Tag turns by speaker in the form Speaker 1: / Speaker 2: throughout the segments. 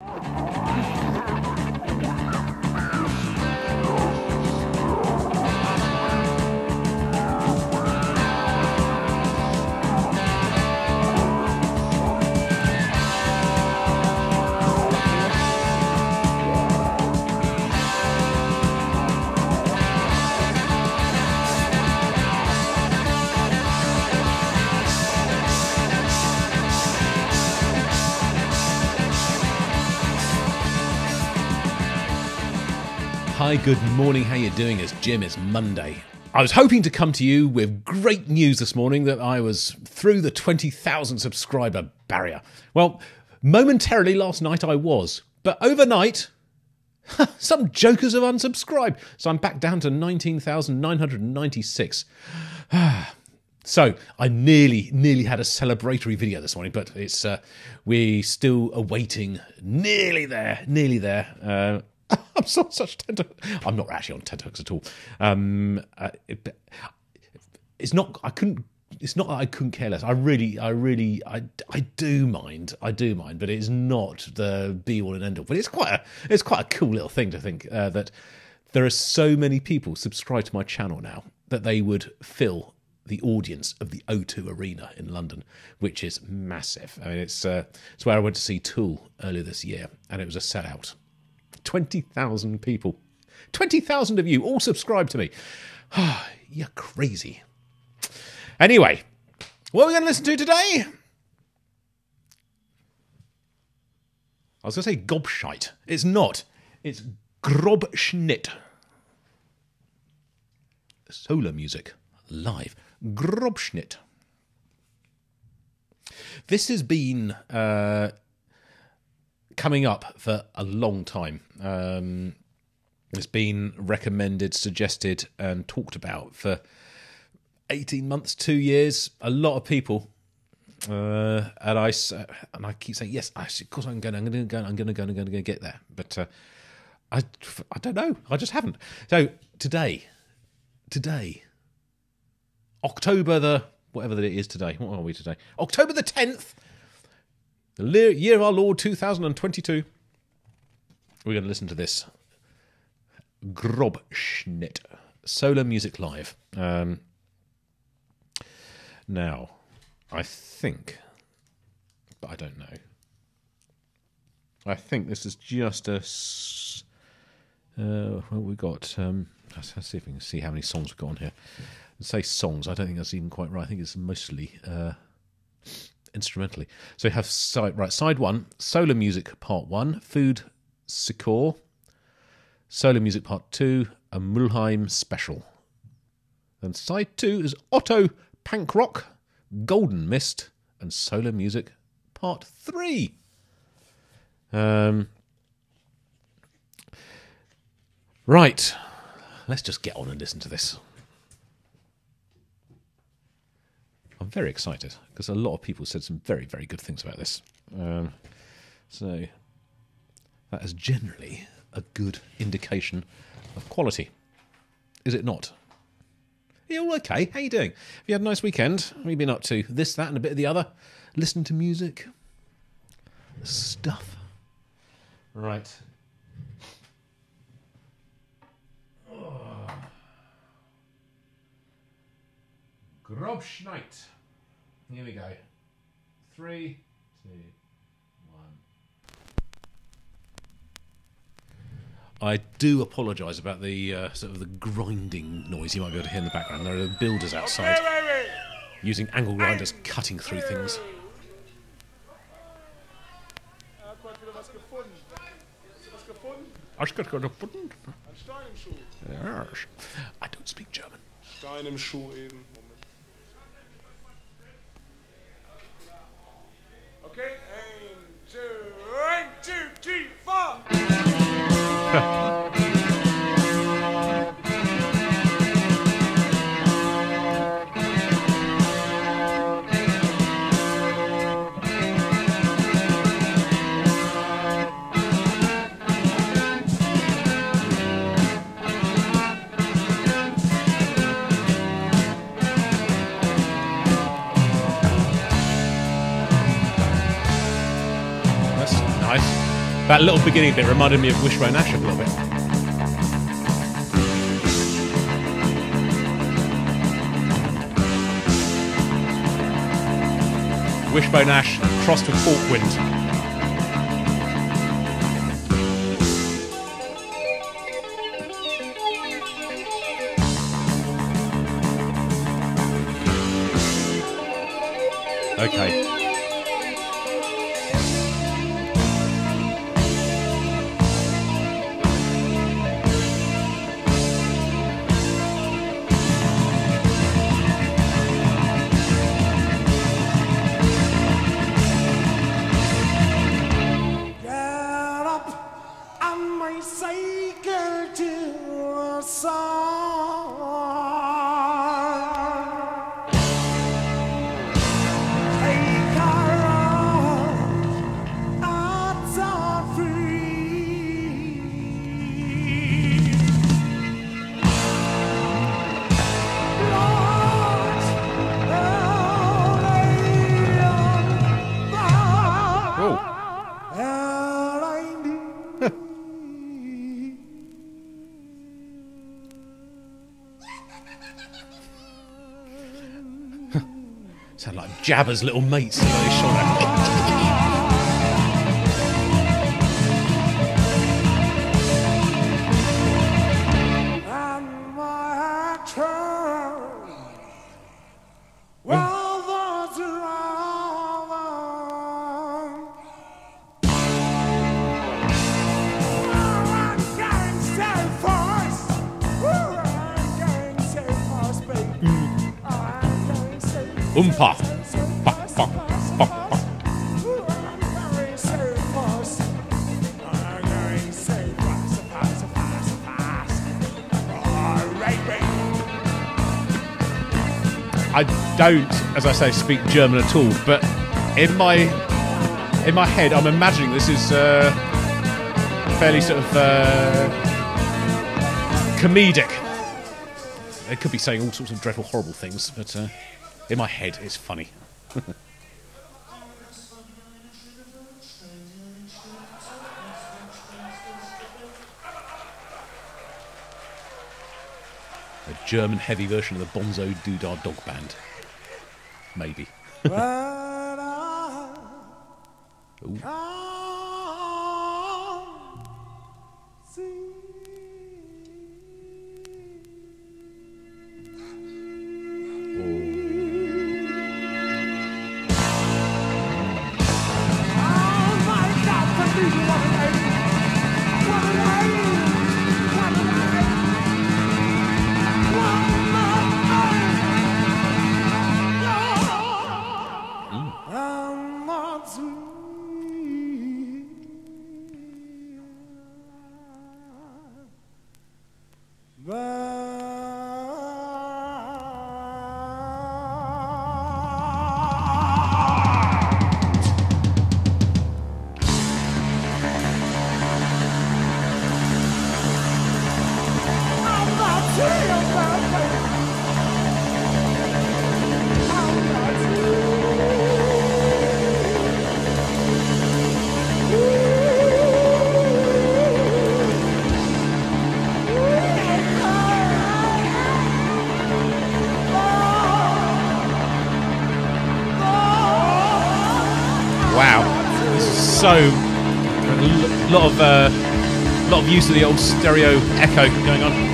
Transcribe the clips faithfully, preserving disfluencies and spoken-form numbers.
Speaker 1: Hi, good morning, how you doing? It's Jim, it's Monday. I was hoping to come to you with great news this morning that I was through the twenty thousand subscriber barrier. Well, momentarily last night I was, but overnight, some jokers have unsubscribed. So I'm back down to nineteen thousand nine hundred ninety-six. So I nearly, nearly had a celebratory video this morning, but it's uh, we're still awaiting, nearly there, nearly there. Uh, I'm so, such tenterhooks. I'm not actually on tenterhooks at all. Um, uh, it, it's not. I couldn't. It's not that I couldn't care less. I really, I really, I, I do mind. I do mind, but it's not the be all and end all. But it's quite a, it's quite a cool little thing to think uh, that there are so many people subscribed to my channel now that they would fill the audience of the O two Arena in London, which is massive. I mean, it's uh, it's where I went to see Tool earlier this year, and it was a sellout. twenty thousand people. twenty thousand of you all subscribe to me. You're crazy. Anyway, what are we going to listen to today? I was going to say gobshite. It's not. It's Grobschnitt. Solar music. Live. Grobschnitt. This has been Uh, coming up for a long time. Um, it's been recommended, suggested, and talked about for eighteen months, two years. A lot of people, uh, and I and I keep saying yes. Actually, of course, I'm going. I'm going to go. I'm going to go. I'm going to get there. But uh, I, I don't know. I just haven't. So today, today, October the whatever that it is today. What are we today? October the tenth. The year of our Lord two thousand twenty-two. We're going to listen to this Grobschnitt Solar Music Live. Um, now, I think, but I don't know. I think this is just a. Uh, well, we got. Um, let's, let's see if we can see how many songs we've got on here. Let's say songs. I don't think that's even quite right. I think it's mostly. Uh, instrumentally. So we have side right side one, solar music part one, Food Sikor, solar music part two, a Mulheim special. And side two is Otto Punk Rock, Golden Mist, and solar music part three. Um, right, let's just get on and listen to this. I'm very excited because a lot of people said some very, very good things about this. Um, so that is generally a good indication of quality. Is it not? Are you all okay? How you doing? Have you had a nice weekend? What have you been up to? This, that, and a bit of the other? Listen to music? Stuff. Right. Grobschnitt. Here we go. Three, two, one. I do apologise about the uh, sort of the grinding noise you might be able to hear in the background. There are builders outside using angle grinders cutting through things. I don't speak German.
Speaker 2: Stein im Schuh eben. Okay, and two, one, two, three, four.
Speaker 1: That little beginning bit reminded me of Wishbone Ash a little bit. Wishbone Ash crossed with Hawkwind. Okay.
Speaker 2: Get up on my cycle to a song. Take her on, odds are free. Lord,
Speaker 1: Oh.
Speaker 2: all I need.
Speaker 1: Sound like Jabba's little mates on his shoulder.
Speaker 2: And my turn. Well, that's wrong. I'm going so fast. I'm going so fast, baby. I'm going so
Speaker 1: Oompa.
Speaker 2: so
Speaker 1: Pa,
Speaker 2: fast,
Speaker 1: pa,
Speaker 2: fast,
Speaker 1: pa,
Speaker 2: fast. I'm going so fast. I'm going so fast, fast, fast, fast. All right, baby.
Speaker 1: I don't, as I say, speak German at all, but in my in my head, I'm imagining this is uh, fairly sort of uh, comedic. They could be saying all sorts of dreadful, horrible things, but uh, in my head, it's funny. A German heavy version of the Bonzo Doodah Dog Band. Maybe.
Speaker 2: But I
Speaker 1: Ooh.
Speaker 2: can't see. Oh my God, what do you want to do? What do I do? What do I do? One more time. I'm not sweet. I'm not serious about it. I'm not
Speaker 1: Wow. This is so a lot of uh, lot of use of the old stereo echo going on.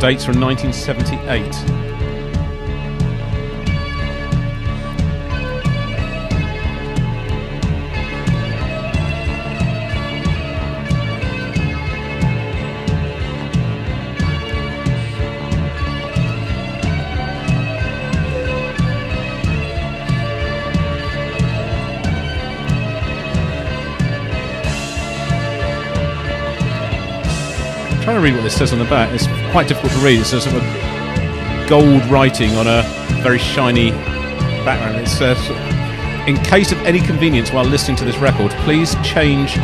Speaker 1: dates from nineteen seventy-eight. Trying to read what this says on the back. It's quite difficult to read. It's a sort of gold writing on a very shiny background. It says, "In case of any convenience while listening to this record, please change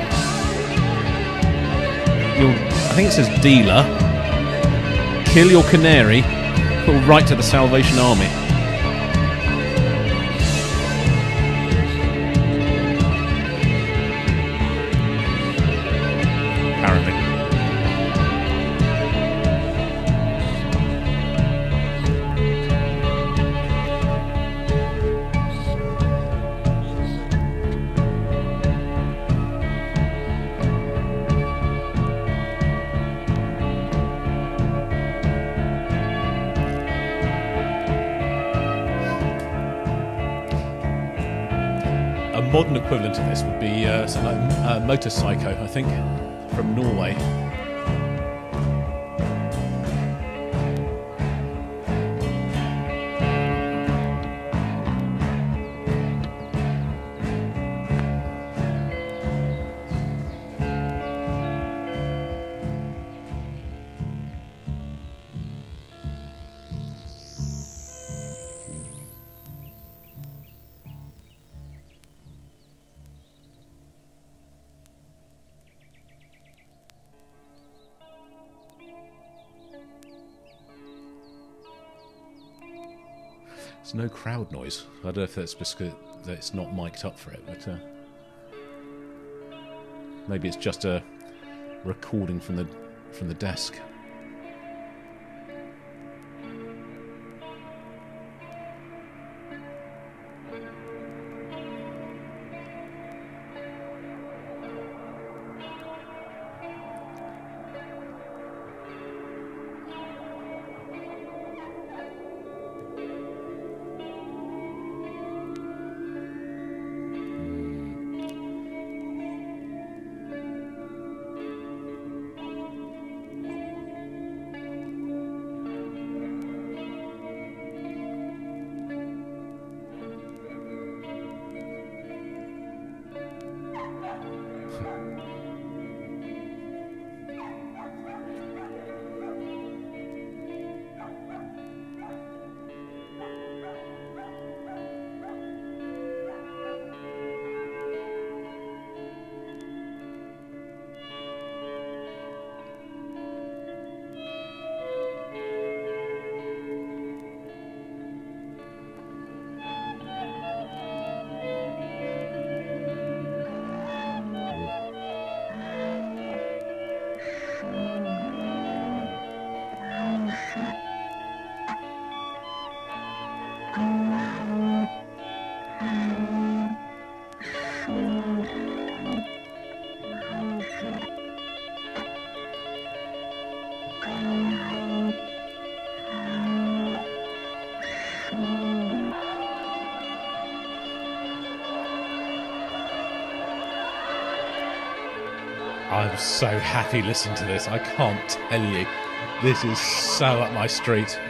Speaker 1: your," I think it says dealer, "kill your canary, put right to the Salvation Army." Apparently. A modern equivalent of this would be uh, something like uh, Motorpsycho, I think, from Norway. There's no crowd noise. I don't know if that's because that it's not mic'd up for it, but uh, maybe it's just a recording from the from the desk. I'm so happy listening to this. I can't tell you. This is so up my street.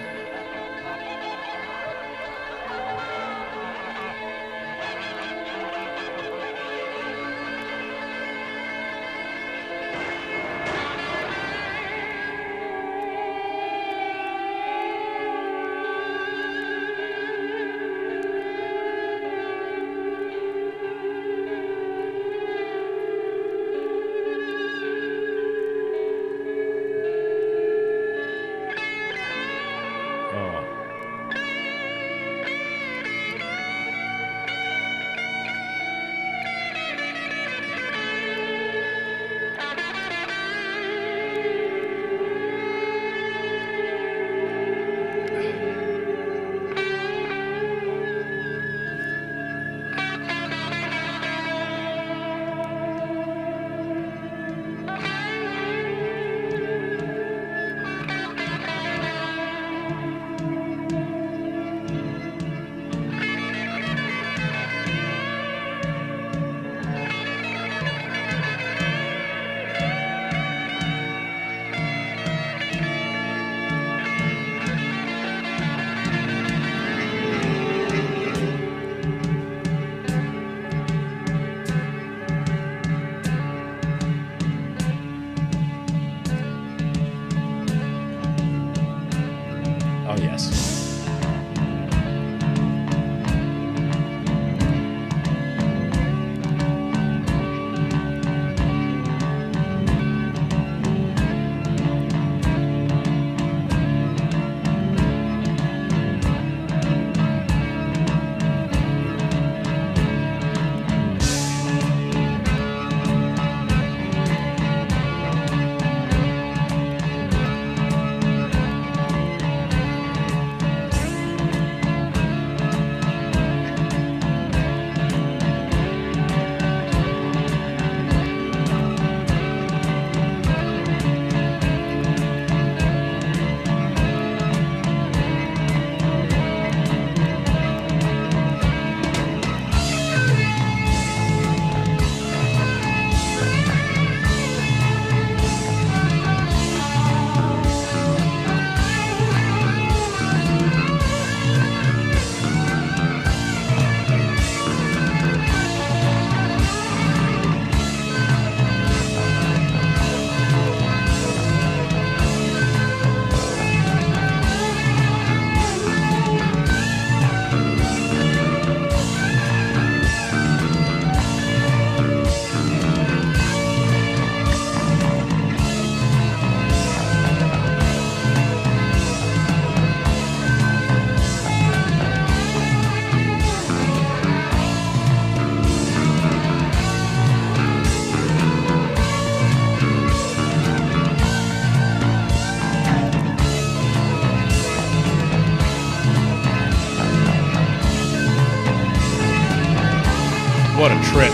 Speaker 1: What a trip.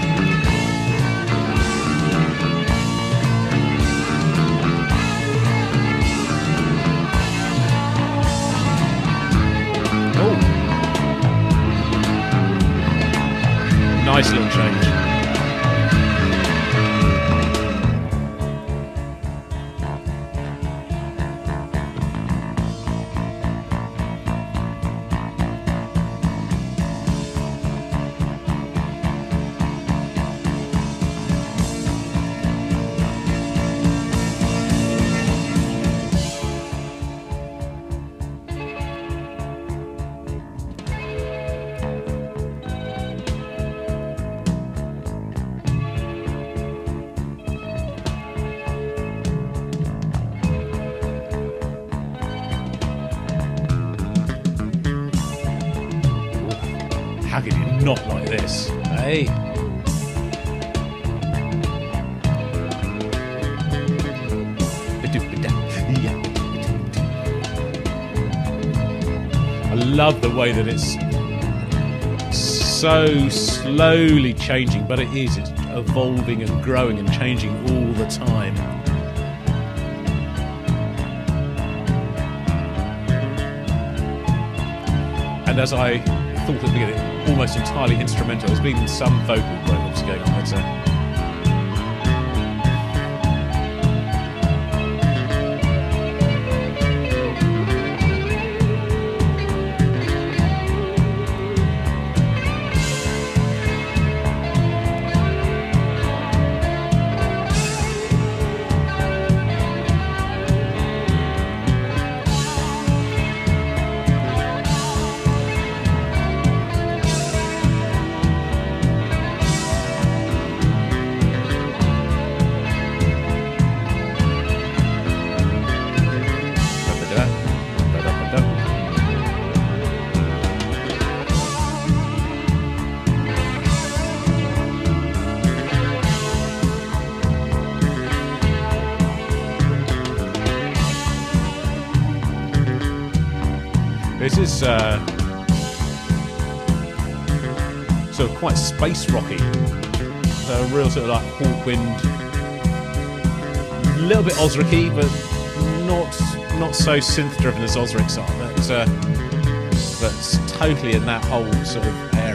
Speaker 1: Oh. Nice little change. How could you not like this? Hey. I love the way that it's so slowly changing, but it is. It's evolving and growing and changing all the time. And as I thought at the beginning, almost entirely instrumental. There's been some vocal vocals going on, but uh, this is uh, sort of quite space rocky. A real sort of like Hawkwind, a little bit Ozric-y, but not not so synth driven as Ozric's are. But uh, but totally in that whole sort of area.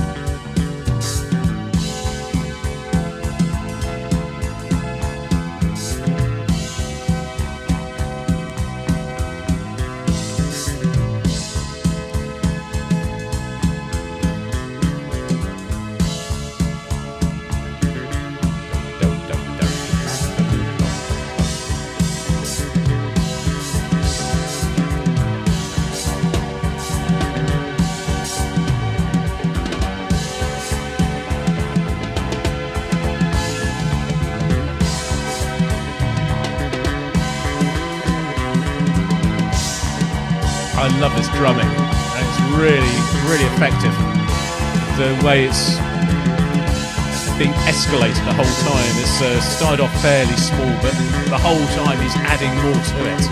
Speaker 1: I love this drumming. It's really, really effective. The way it's being escalated the whole time. It's uh, started off fairly small, but the whole time he's adding more to it.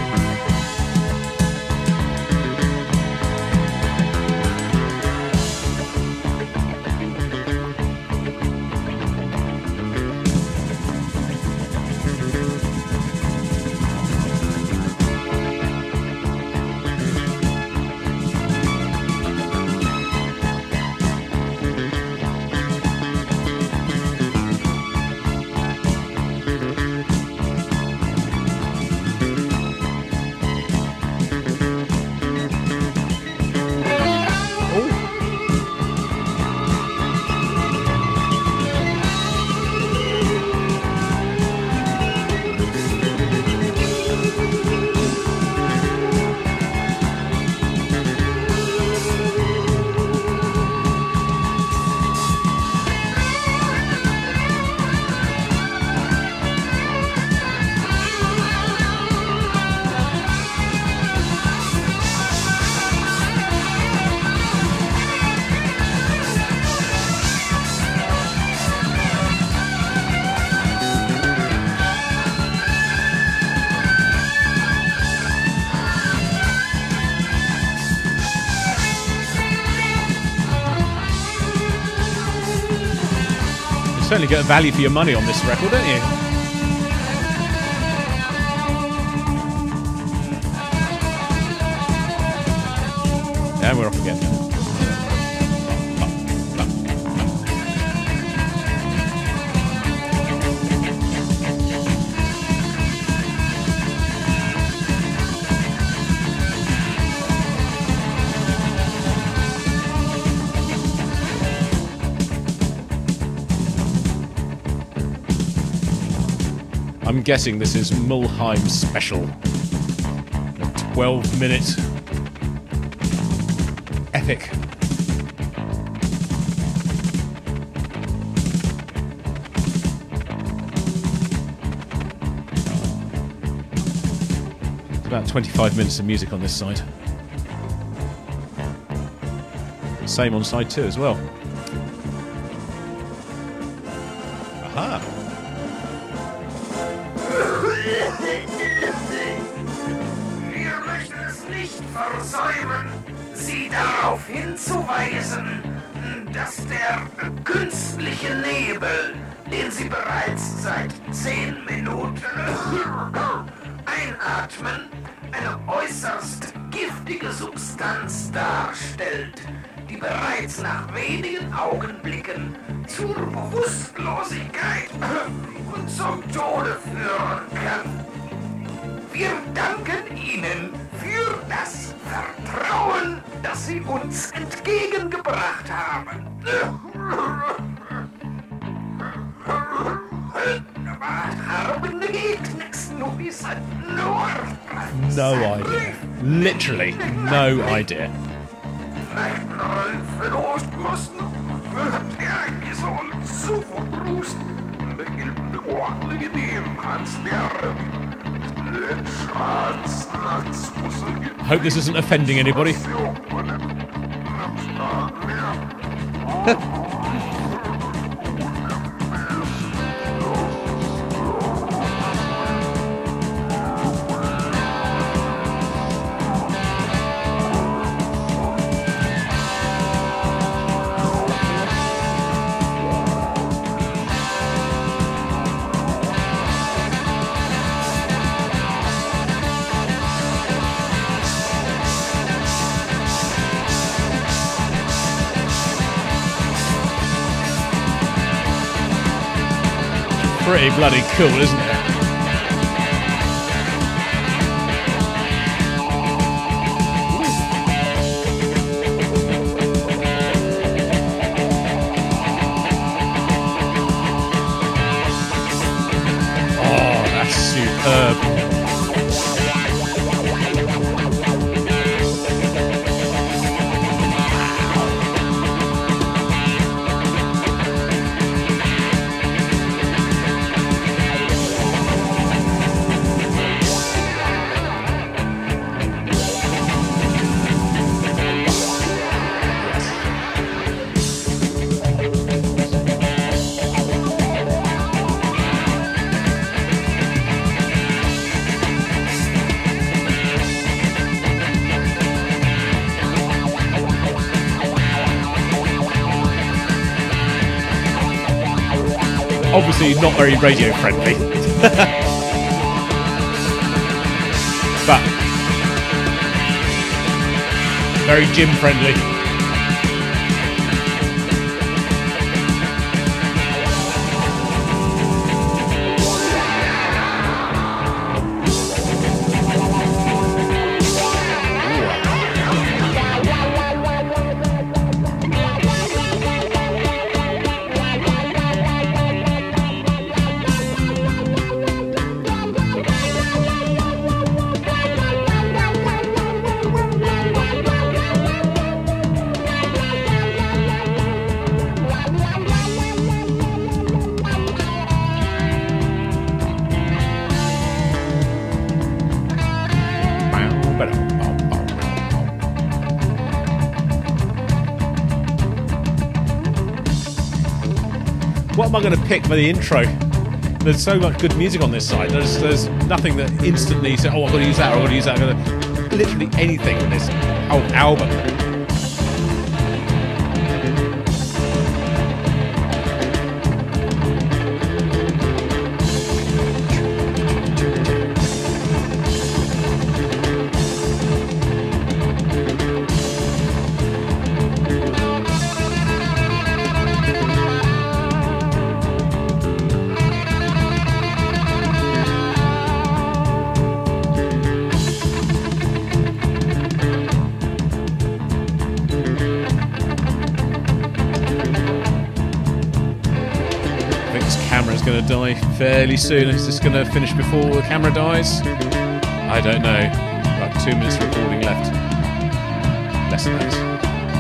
Speaker 1: certainly get a value for your money on this record, don't you? And we're off again. I'm guessing this is Mulheim Special. A twelve minute epic. It's about twenty-five minutes of music on this side. Same on side two as well. Aha!
Speaker 3: Wir möchten es nicht versäumen, Sie darauf hinzuweisen, dass der künstliche Nebel, den Sie bereits seit zehn Minuten einatmen, eine äußerst giftige Substanz darstellt, die bereits nach wenigen Augenblicken zur Bewusstlosigkeit und zum Tode führen kann. Wir danken Ihnen für das Vertrauen, das Sie uns entgegengebracht haben.
Speaker 1: No idea. Literally, no idea. Hope this isn't offending anybody. Pretty bloody cool, isn't it? Oh, that's superb. Obviously not very radio friendly. But very gym friendly. What am I going to pick for the intro? There's so much good music on this side. There's, there's nothing that instantly says, oh, I've got to use that, or I've got to use that. I'm going to literally anything in this whole album. This camera's going to die fairly soon. Is this going to finish before the camera dies? I don't know. About two minutes recording left. Less than that.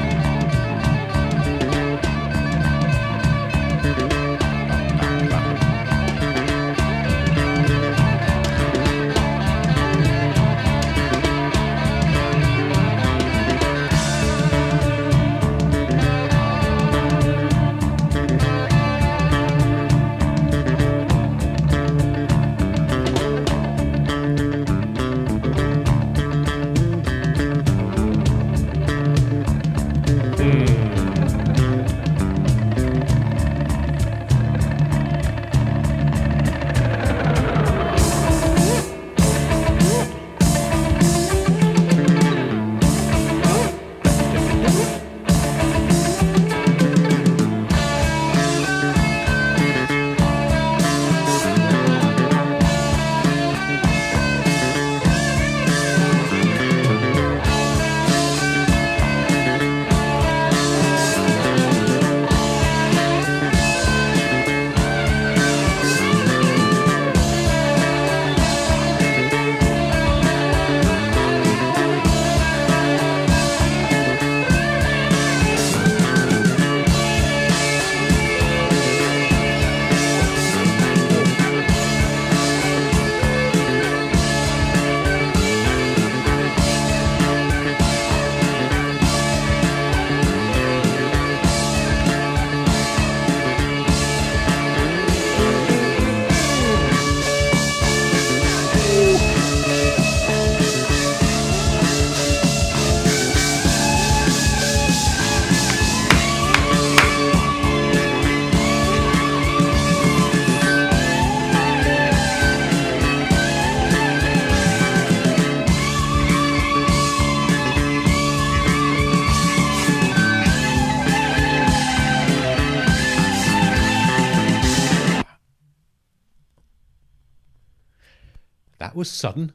Speaker 1: That was sudden.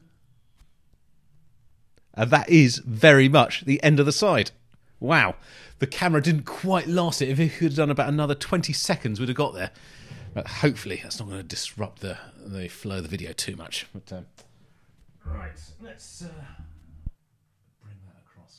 Speaker 1: And that is very much the end of the side. Wow. The camera didn't quite last it. If it could have done about another twenty seconds, we'd have got there. But hopefully that's not going to disrupt the, the flow of the video too much. But, um, right, let's uh, bring that across.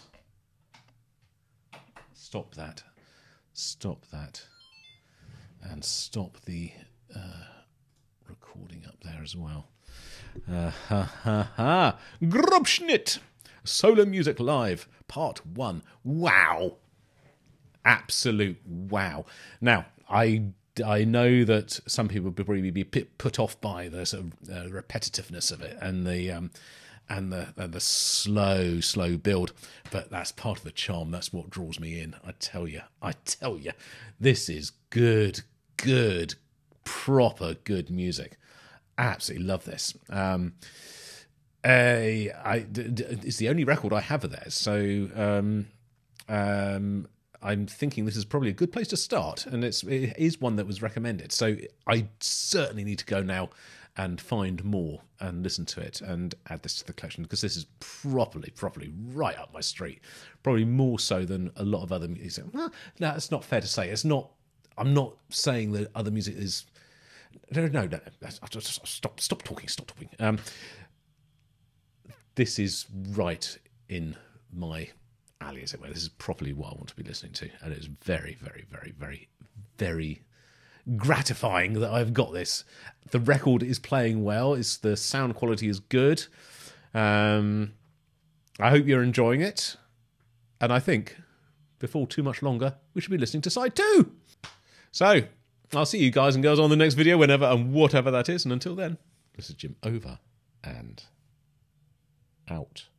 Speaker 1: Stop that. Stop that. And stop the uh, recording up there as well. Uh, ha ha ha! Grobschnitt! Solar Music Live, Part One. Wow! Absolute wow! Now, I I know that some people would probably be put off by the sort of uh, repetitiveness of it and the um, and the and the slow slow build, but that's part of the charm. That's what draws me in. I tell you, I tell you, this is good, good, proper good music. Absolutely love this. Um, uh, I, d- d- it's the only record I have of theirs, so um, um, I'm thinking this is probably a good place to start, and it's, it is one that was recommended. So I certainly need to go now and find more and listen to it and add this to the collection, because this is properly, properly right up my street. Probably more so than a lot of other music. Well, no, it's not fair to say. It's not. I'm not saying that other music is. No, no, no. Stop, stop talking, stop talking. Um, this is right in my alley, as it were. This is properly what I want to be listening to, and it's very, very, very, very, very gratifying that I've got this. The record is playing well. It's the sound quality is good. Um, I hope you're enjoying it, and I think before too much longer, we should be listening to side two. So. I'll see you guys and girls on the next video, whenever and whatever that is. And until then, this is Jim over and out.